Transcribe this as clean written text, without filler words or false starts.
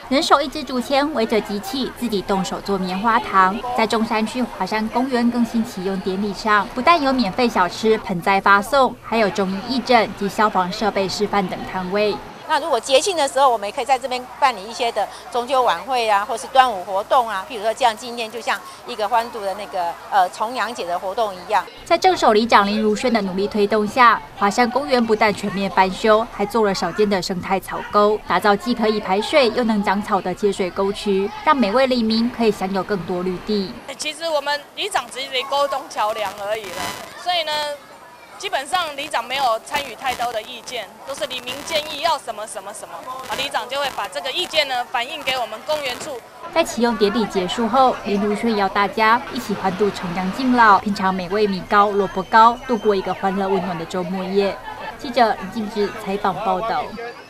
人手一支竹签，围着机器自己动手做棉花糖。在中山区华山公园更新启用典礼上，不但有免费小吃、盆栽发送，还有中医义诊及消防设备示范等摊位。 那如果节庆的时候，我们也可以在这边办理一些的中秋晚会啊，或是端午活动啊。譬如说这样纪念，就像一个欢度的那个重阳节的活动一样。在正手里长林如萱的努力推动下，华山公园不但全面翻修，还做了少见的生态草沟，打造既可以排水又能长草的接水沟渠，让每位里民可以享有更多绿地。 其实我们里长只是沟通桥梁而已了，所以呢。 基本上里长没有参与太多的意见，都是里民建议要什么，里长就会把这个意见呢反映给我们公园处。 在启用典礼结束后，林如萱邀大家一起欢度重阳敬老，品尝美味米糕、萝卜糕，度过一个欢乐温暖的周末夜。记者林静之采访报道。